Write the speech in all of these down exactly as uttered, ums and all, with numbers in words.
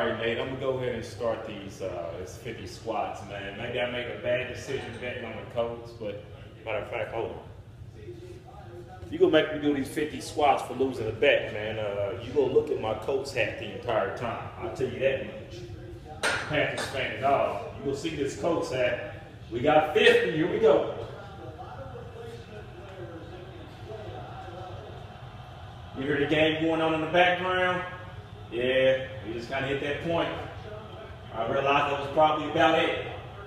right, Nate, I'm gonna go ahead and start these uh, it's fifty squats, man. Maybe I make a bad decision betting on the Colts, but matter of fact, hold on. You gonna make me do these fifty squats for losing a bet, man. Uh, you gonna look at my Colts hat the entire time. I'll tell you that much. Panthers fan at all. You gonna see this Colts hat. We got fifty. Here we go. You hear the game going on in the background? Yeah, we just kind of hit that point. I realized that was probably about it.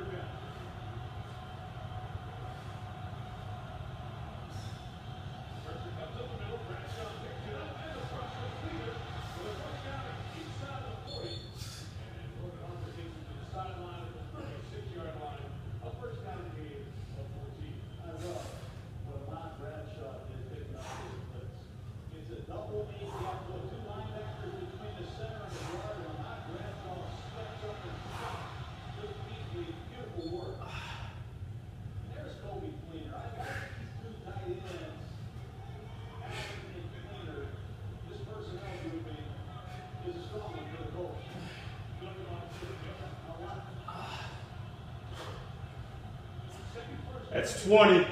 That's twenty.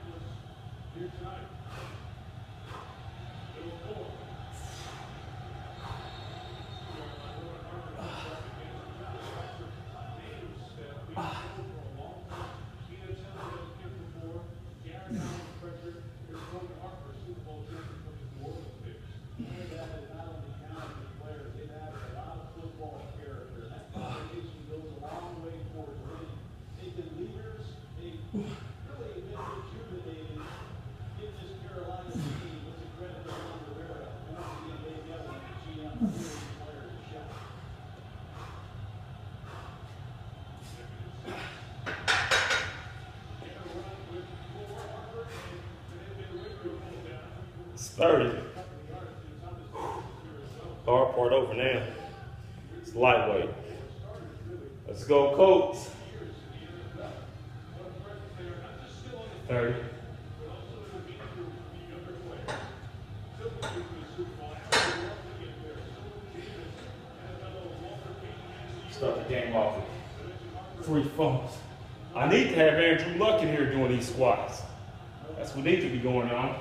It's thirty. Hard part over now. It's lightweight. Let's go, Colts. thirty. Start the game off with three fumbles. I need to have Andrew Luck in here doing these squats. That's what needs to be going on.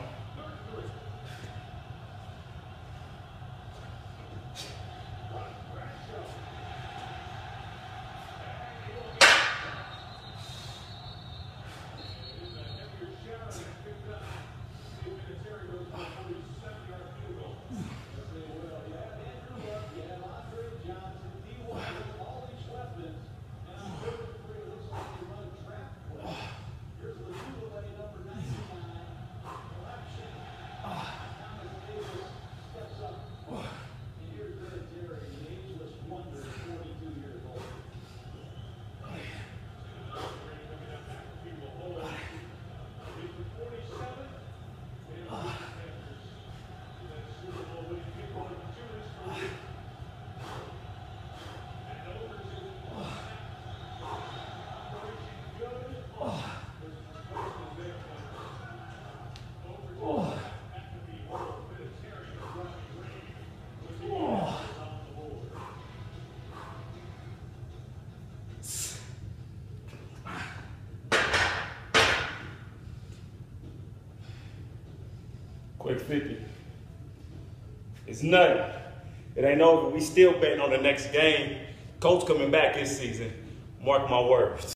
Quick fifty. It's nothing. It ain't over. We still betting on the next game. Coach coming back this season. Mark my words.